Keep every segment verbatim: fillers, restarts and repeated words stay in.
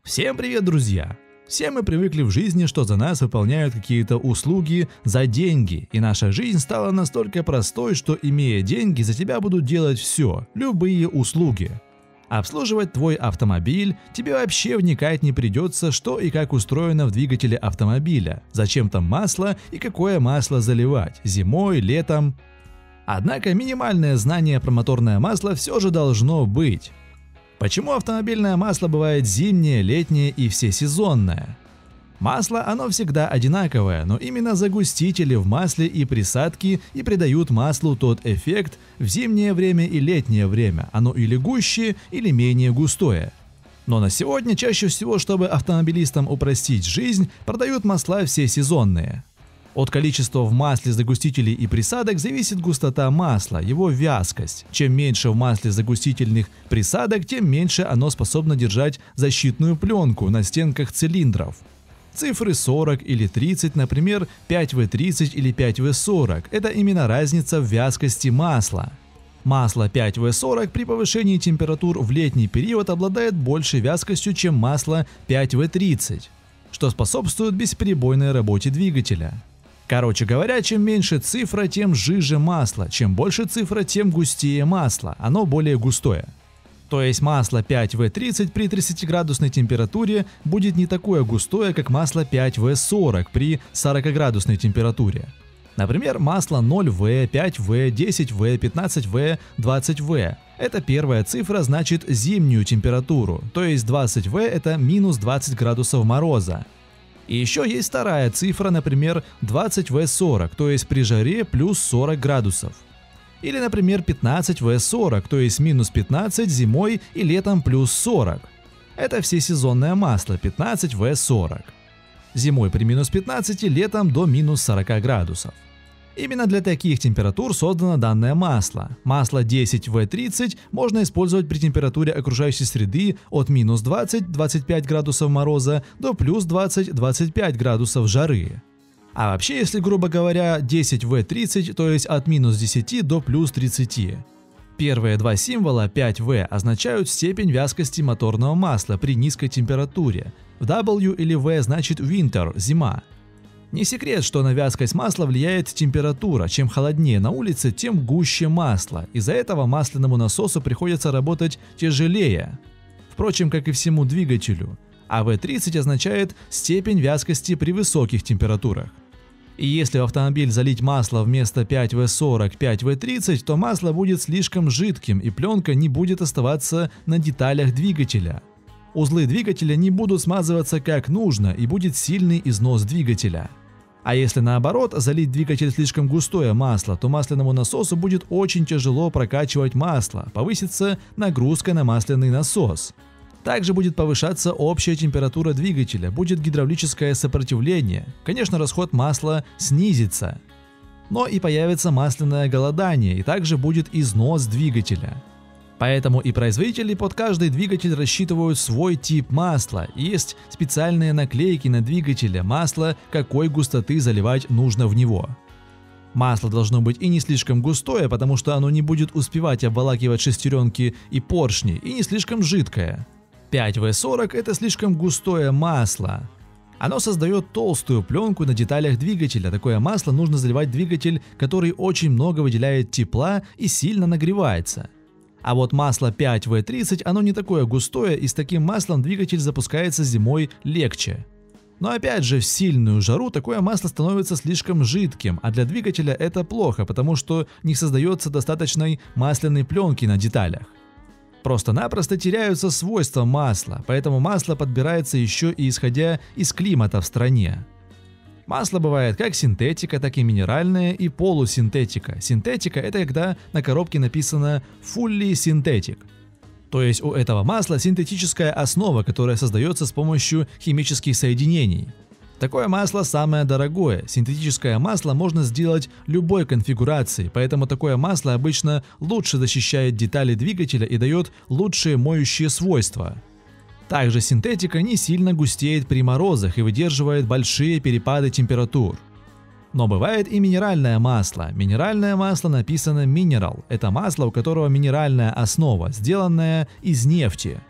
Всем привет, друзья! Все мы привыкли в жизни, что за нас выполняют какие-то услуги за деньги, и наша жизнь стала настолько простой, что, имея деньги, за тебя будут делать все, любые услуги. Обслуживать твой автомобиль тебе вообще вникать не придется, что и как устроено в двигателе автомобиля, зачем там масло и какое масло заливать, зимой, летом. Однако минимальное знание про моторное масло все же должно быть. Почему автомобильное масло бывает зимнее, летнее и всесезонное? Масло оно всегда одинаковое, но именно загустители в масле и присадки и придают маслу тот эффект в зимнее время и летнее время, оно или гуще, или менее густое. Но на сегодня чаще всего, чтобы автомобилистам упростить жизнь, продают масла всесезонные. От количества в масле загустителей и присадок зависит густота масла, его вязкость. Чем меньше в масле загустительных присадок, тем меньше оно способно держать защитную пленку на стенках цилиндров. Цифры сорок или тридцать, например, пять вэ тридцать или пять вэ сорок – это именно разница в вязкости масла. Масло пять вэ сорок при повышении температур в летний период обладает большей вязкостью, чем масло пять вэ тридцать, что способствует бесперебойной работе двигателя. Короче говоря, чем меньше цифра, тем жиже масло, чем больше цифра, тем густее масло, оно более густое. То есть масло пять вэ тридцать при тридцатиградусной температуре будет не такое густое, как масло пять вэ сорок при сорокаградусной температуре. Например, масло ноль вэ, пять вэ, десять вэ, пятнадцать вэ, двадцать вэ. Это первая цифра значит зимнюю температуру, то есть двадцать вэ это минус двадцать градусов мороза. И еще есть вторая цифра, например, двадцать вэ сорок, то есть при жаре плюс сорок градусов. Или, например, пятнадцать вэ сорок, то есть минус пятнадцать зимой и летом плюс сорок. Это всесезонное масло пятнадцать вэ сорок. Зимой при минус пятнадцати, летом до минус сорока градусов. Именно для таких температур создано данное масло. Масло десять вэ тридцать можно использовать при температуре окружающей среды от минус двадцати — двадцати пяти градусов мороза до плюс двадцати — двадцати пяти градусов жары. А вообще, если грубо говоря, десять вэ тридцать, то есть от минус десяти до плюс тридцати. Первые два символа пять вэ означают степень вязкости моторного масла при низкой температуре. В W или V значит winter – зима. Не секрет, что на вязкость масла влияет температура. Чем холоднее на улице, тем гуще масло. Из-за этого масляному насосу приходится работать тяжелее. Впрочем, как и всему двигателю. А вэ тридцать означает степень вязкости при высоких температурах. И если в автомобиль залить масло вместо пять вэ сорок, пять вэ тридцать, то масло будет слишком жидким и пленка не будет оставаться на деталях двигателя. Узлы двигателя не будут смазываться как нужно и будет сильный износ двигателя. А если наоборот залить в двигатель слишком густое масло, то масляному насосу будет очень тяжело прокачивать масло, повысится нагрузка на масляный насос. Также будет повышаться общая температура двигателя, будет гидравлическое сопротивление, конечно, расход масла снизится. Но и появится масляное голодание, и также будет износ двигателя. Поэтому и производители под каждый двигатель рассчитывают свой тип масла, и есть специальные наклейки на двигателе масла, какой густоты заливать нужно в него. Масло должно быть и не слишком густое, потому что оно не будет успевать обволакивать шестеренки и поршни, и не слишком жидкое. пять вэ сорок это слишком густое масло. Оно создает толстую пленку на деталях двигателя. Такое масло нужно заливать в двигатель, который очень много выделяет тепла и сильно нагревается. А вот масло пять вэ тридцать оно не такое густое, и с таким маслом двигатель запускается зимой легче. Но опять же, в сильную жару такое масло становится слишком жидким, а для двигателя это плохо, потому что не создается достаточной масляной пленки на деталях. Просто-напросто теряются свойства масла, поэтому масло подбирается еще и исходя из климата в стране. Масло бывает как синтетика, так и минеральное и полусинтетика. Синтетика – это когда на коробке написано fully synthetic. То есть у этого масла синтетическая основа, которая создается с помощью химических соединений. Такое масло самое дорогое. Синтетическое масло можно сделать любой конфигурации, поэтому такое масло обычно лучше защищает детали двигателя и дает лучшие моющие свойства. Также синтетика не сильно густеет при морозах и выдерживает большие перепады температур. Но бывает и минеральное масло. Минеральное масло написано mineral. Это масло, у которого минеральная основа, сделанная из нефти.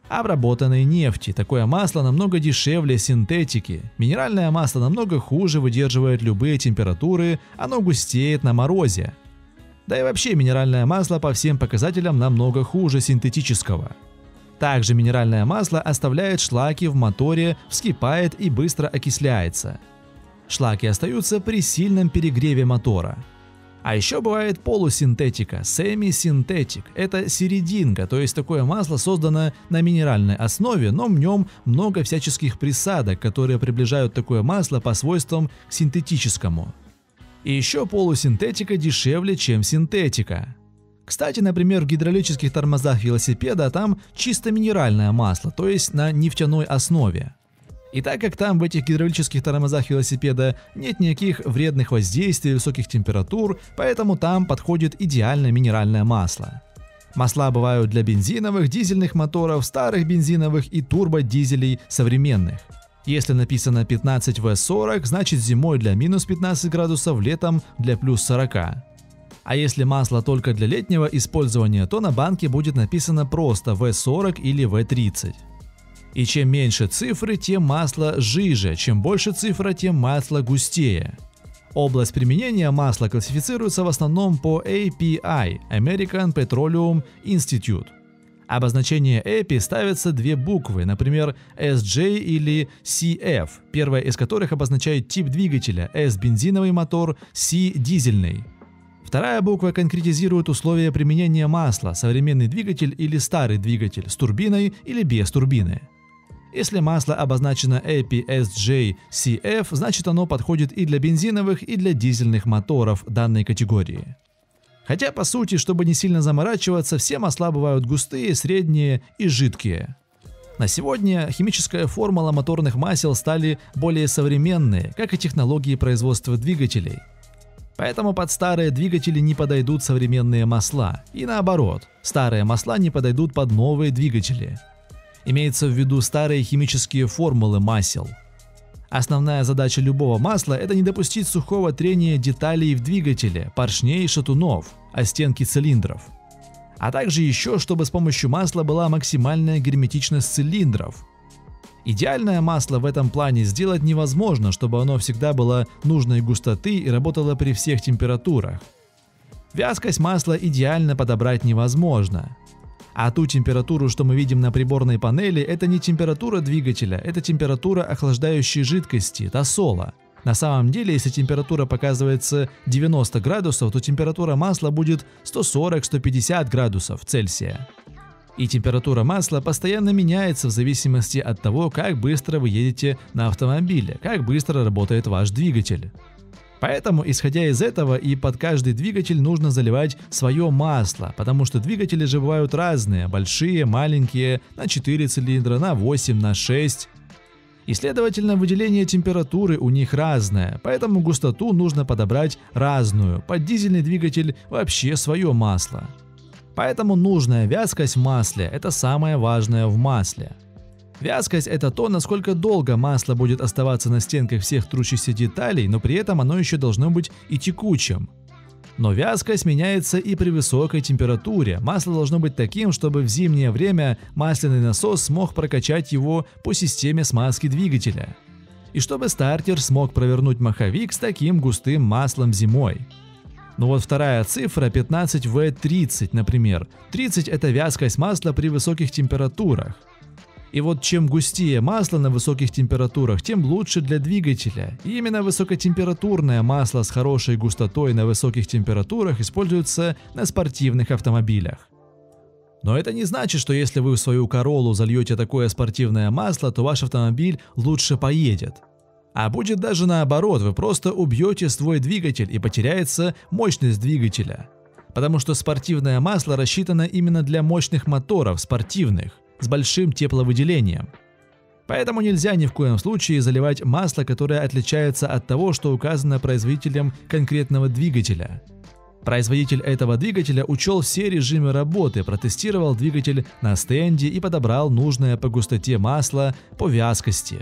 обработанной нефти. Такое масло намного дешевле синтетики. Минеральное масло намного хуже выдерживает любые температуры, оно густеет на морозе. Да и вообще минеральное масло по всем показателям намного хуже синтетического. Также минеральное масло оставляет шлаки в моторе, вскипает и быстро окисляется. Шлаки остаются при сильном перегреве мотора. А еще бывает полусинтетика, семисинтетик. Это серединка, то есть такое масло создано на минеральной основе, но в нем много всяческих присадок, которые приближают такое масло по свойствам к синтетическому. И еще полусинтетика дешевле, чем синтетика. Кстати, например, в гидравлических тормозах велосипеда там чисто минеральное масло, то есть на нефтяной основе. И так как там в этих гидравлических тормозах велосипеда нет никаких вредных воздействий высоких температур, поэтому там подходит идеально минеральное масло. Масла бывают для бензиновых, дизельных моторов, старых бензиновых и турбодизелей современных. Если написано пятнадцать вэ сорок, значит зимой для минус пятнадцати градусов, летом для плюс сорока. А если масло только для летнего использования, то на банке будет написано просто вэ сорок или вэ тридцать. И чем меньше цифры, тем масло жиже, чем больше цифра, тем масло густее. Область применения масла классифицируется в основном по эй пи ай – American Petroleum Institute. Обозначение эй пи ставятся две буквы, например, эс джей или си эф, первая из которых обозначает тип двигателя, S – бензиновый мотор, C – дизельный. Вторая буква конкретизирует условия применения масла, современный двигатель или старый двигатель, с турбиной или без турбины. Если масло обозначено эй пи эс джей си эф, значит оно подходит и для бензиновых, и для дизельных моторов данной категории. Хотя по сути, чтобы не сильно заморачиваться, все масла бывают густые, средние и жидкие. На сегодня химическая формула моторных масел стали более современные, как и технологии производства двигателей. Поэтому под старые двигатели не подойдут современные масла, и наоборот, старые масла не подойдут под новые двигатели. Имеется в виду старые химические формулы масел. Основная задача любого масла – это не допустить сухого трения деталей в двигателе, поршней и шатунов, о стенки цилиндров. А также еще, чтобы с помощью масла была максимальная герметичность цилиндров. Идеальное масло в этом плане сделать невозможно, чтобы оно всегда было нужной густоты и работало при всех температурах. Вязкость масла идеально подобрать невозможно. А ту температуру, что мы видим на приборной панели, это не температура двигателя, это температура охлаждающей жидкости, тосола. На самом деле, если температура показывается девяносто градусов, то температура масла будет сто сорок — сто пятьдесят градусов Цельсия. И температура масла постоянно меняется в зависимости от того, как быстро вы едете на автомобиле, как быстро работает ваш двигатель. Поэтому, исходя из этого, и под каждый двигатель нужно заливать свое масло, потому что двигатели же бывают разные, большие, маленькие, на четыре цилиндра, на восемь, на шесть. И следовательно, выделение температуры у них разное, поэтому густоту нужно подобрать разную, под дизельный двигатель вообще свое масло. Поэтому нужная вязкость в масле – это самое важное в масле. Вязкость – это то, насколько долго масло будет оставаться на стенках всех трущихся деталей, но при этом оно еще должно быть и текучим. Но вязкость меняется и при высокой температуре. Масло должно быть таким, чтобы в зимнее время масляный насос смог прокачать его по системе смазки двигателя. И чтобы стартер смог провернуть маховик с таким густым маслом зимой. Но вот вторая цифра пятнадцать вэ тридцать, например. тридцать – это вязкость масла при высоких температурах. И вот чем густее масло на высоких температурах, тем лучше для двигателя. И именно высокотемпературное масло с хорошей густотой на высоких температурах используется на спортивных автомобилях. Но это не значит, что если вы в свою Короллу зальете такое спортивное масло, то ваш автомобиль лучше поедет. А будет даже наоборот, вы просто убьете свой двигатель и потеряется мощность двигателя. Потому что спортивное масло рассчитано именно для мощных моторов, спортивных, с большим тепловыделением. Поэтому нельзя ни в коем случае заливать масло, которое отличается от того, что указано производителем конкретного двигателя. Производитель этого двигателя учел все режимы работы, протестировал двигатель на стенде и подобрал нужное по густоте масло, по вязкости.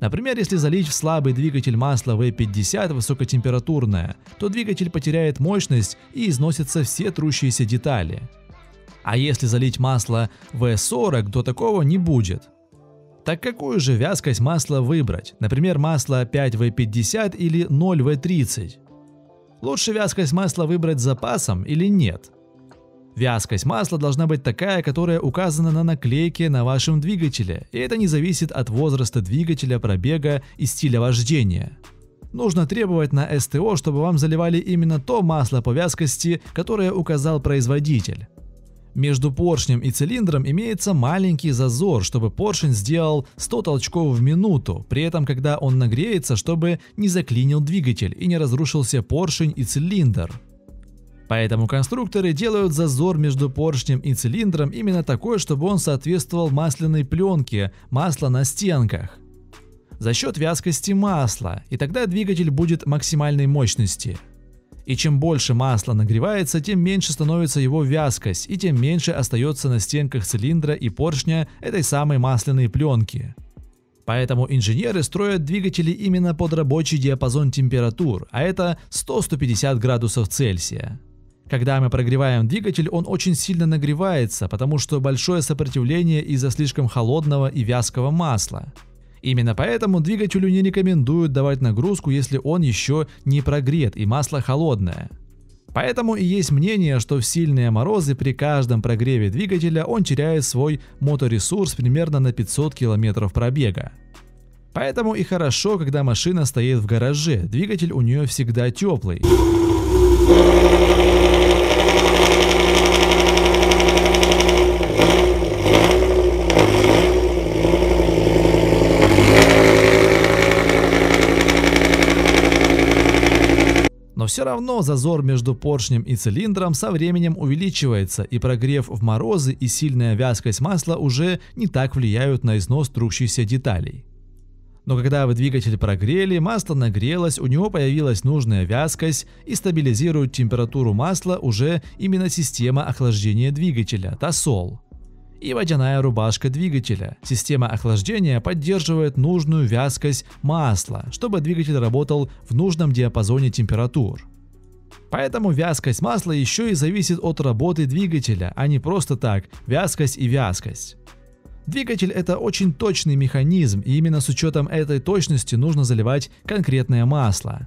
Например, если залить в слабый двигатель масло вэ пятьдесят высокотемпературное, то двигатель потеряет мощность и износятся все трущиеся детали. А если залить масло вэ сорок, то такого не будет. Так какую же вязкость масла выбрать? Например, масло пять вэ пятьдесят или ноль вэ тридцать? Лучше вязкость масла выбрать с запасом или нет? Вязкость масла должна быть такая, которая указана на наклейке на вашем двигателе, и это не зависит от возраста двигателя, пробега и стиля вождения. Нужно требовать на эс тэ о, чтобы вам заливали именно то масло по вязкости, которое указал производитель. Между поршнем и цилиндром имеется маленький зазор, чтобы поршень сделал сто толчков в минуту, при этом когда он нагреется, чтобы не заклинил двигатель и не разрушился поршень и цилиндр. Поэтому конструкторы делают зазор между поршнем и цилиндром именно такой, чтобы он соответствовал масляной пленке, масла на стенках. За счет вязкости масла, и тогда двигатель будет максимальной мощности. И чем больше масла нагревается, тем меньше становится его вязкость, и тем меньше остается на стенках цилиндра и поршня этой самой масляной пленки. Поэтому инженеры строят двигатели именно под рабочий диапазон температур, а это сто — сто пятьдесят градусов Цельсия. Когда мы прогреваем двигатель, он очень сильно нагревается, потому что большое сопротивление из-за слишком холодного и вязкого масла. Именно поэтому двигателю не рекомендуют давать нагрузку, если он еще не прогрет и масло холодное. Поэтому и есть мнение, что в сильные морозы при каждом прогреве двигателя он теряет свой моторесурс примерно на пятьсот километров пробега. Поэтому и хорошо, когда машина стоит в гараже, двигатель у нее всегда теплый. Но все равно зазор между поршнем и цилиндром со временем увеличивается, и прогрев в морозы и сильная вязкость масла уже не так влияют на износ трущихся деталей. Но когда вы двигатель прогрели, масло нагрелось, у него появилась нужная вязкость, и стабилизирует температуру масла уже именно система охлаждения двигателя, Тосол. И водяная рубашка двигателя. Система охлаждения поддерживает нужную вязкость масла, чтобы двигатель работал в нужном диапазоне температур. Поэтому вязкость масла еще и зависит от работы двигателя, а не просто так вязкость и вязкость. Двигатель — это очень точный механизм, и именно с учетом этой точности нужно заливать конкретное масло.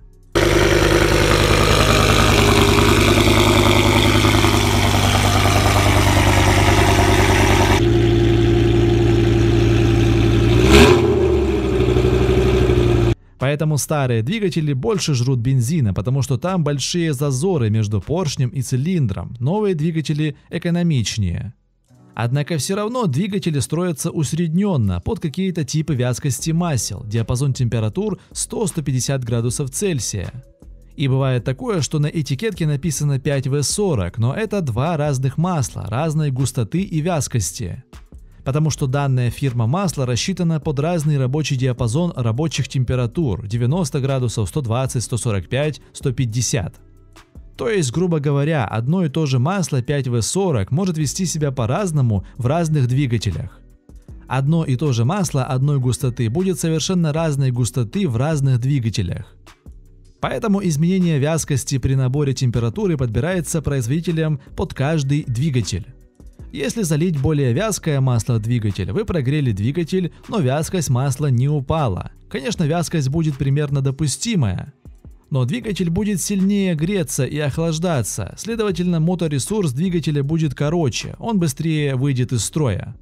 Поэтому старые двигатели больше жрут бензина, потому что там большие зазоры между поршнем и цилиндром, новые двигатели экономичнее. Однако все равно двигатели строятся усредненно под какие-то типы вязкости масел, диапазон температур сто — сто пятьдесят градусов Цельсия. И бывает такое, что на этикетке написано пять вэ сорок, но это два разных масла, разной густоты и вязкости. Потому что данная фирма масла рассчитана под разный рабочий диапазон рабочих температур девяносто градусов, сто двадцать, сто сорок пять, сто пятьдесят. То есть, грубо говоря, одно и то же масло пять вэ сорок может вести себя по-разному в разных двигателях. Одно и то же масло одной густоты будет совершенно разной густоты в разных двигателях. Поэтому изменение вязкости при наборе температуры подбирается производителем под каждый двигатель. Если залить более вязкое масло в двигатель, вы прогрели двигатель, но вязкость масла не упала. Конечно, вязкость будет примерно допустимая, но двигатель будет сильнее греться и охлаждаться, следовательно, моторесурс двигателя будет короче, он быстрее выйдет из строя.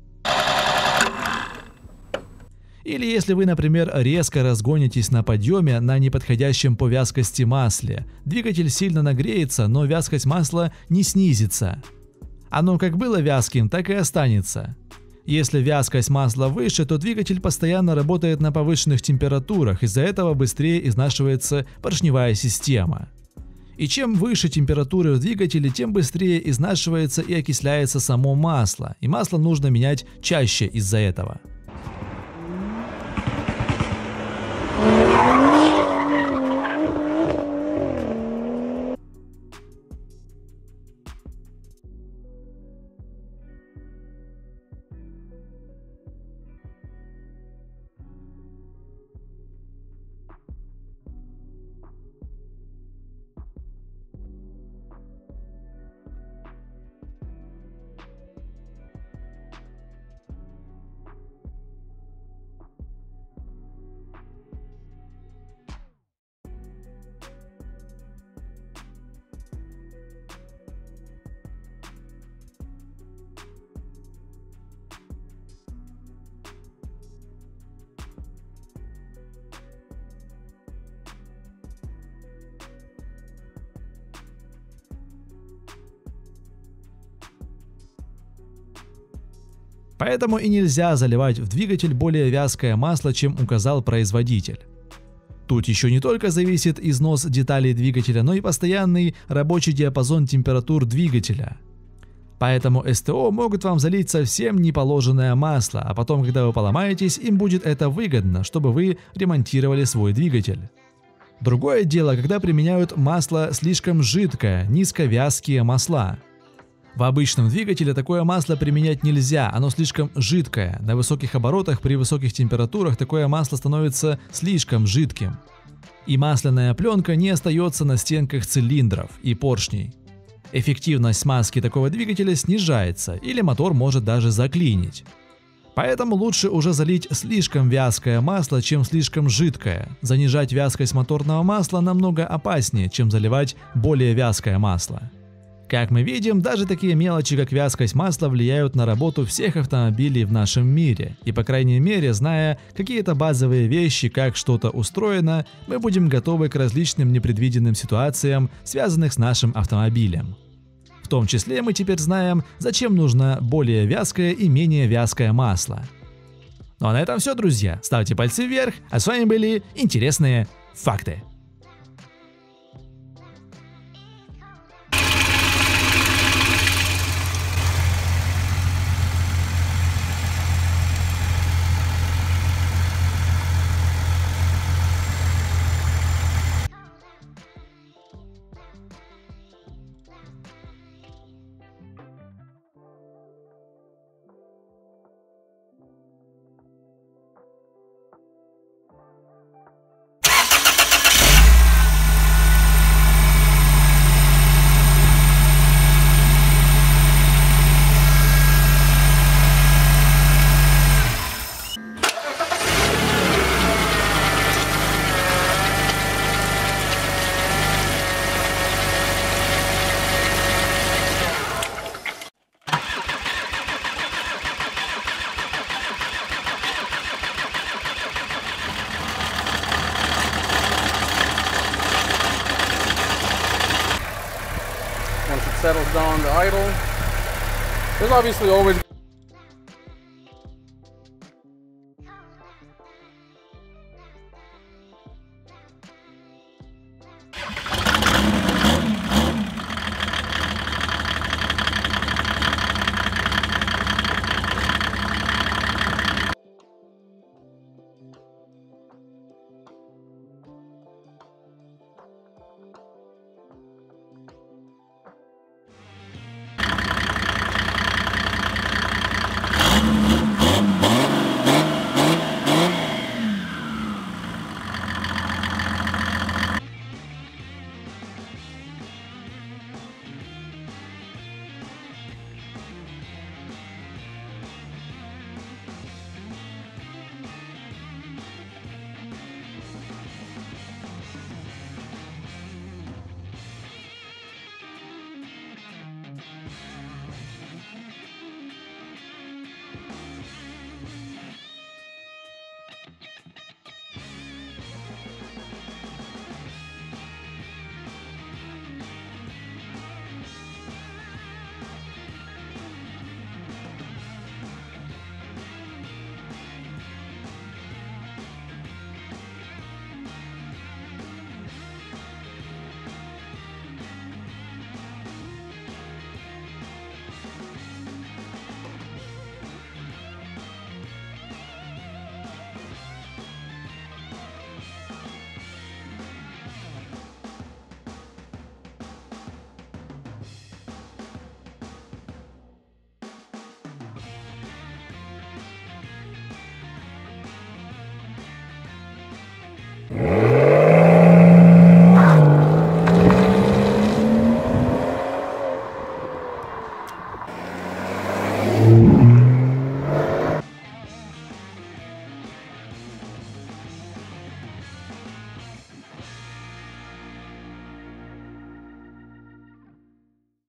Или если вы, например, резко разгонитесь на подъеме на неподходящем по вязкости масле, двигатель сильно нагреется, но вязкость масла не снизится. Оно как было вязким, так и останется. Если вязкость масла выше, то двигатель постоянно работает на повышенных температурах, из-за этого быстрее изнашивается поршневая система. И чем выше температуры в двигателе, тем быстрее изнашивается и окисляется само масло, и масло нужно менять чаще из-за этого. Поэтому и нельзя заливать в двигатель более вязкое масло, чем указал производитель. Тут еще не только зависит износ деталей двигателя, но и постоянный рабочий диапазон температур двигателя. Поэтому СТО могут вам залить совсем неположенное масло, а потом, когда вы поломаетесь, им будет это выгодно, чтобы вы ремонтировали свой двигатель. Другое дело, когда применяют масло слишком жидкое, низковязкие масла. В обычном двигателе такое масло применять нельзя, оно слишком жидкое. На высоких оборотах при высоких температурах такое масло становится слишком жидким. И масляная пленка не остается на стенках цилиндров и поршней. Эффективность смазки такого двигателя снижается, или мотор может даже заклинить. Поэтому лучше уже залить слишком вязкое масло, чем слишком жидкое. Занижать вязкость моторного масла намного опаснее, чем заливать более вязкое масло. Как мы видим, даже такие мелочи, как вязкость масла, влияют на работу всех автомобилей в нашем мире. И по крайней мере, зная какие-то базовые вещи, как что-то устроено, мы будем готовы к различным непредвиденным ситуациям, связанным с нашим автомобилем. В том числе мы теперь знаем, зачем нужно более вязкое и менее вязкое масло. Ну а на этом все, друзья. Ставьте пальцы вверх, а с вами были интересные факты. Once it settles down to idle, there's obviously always Yeah.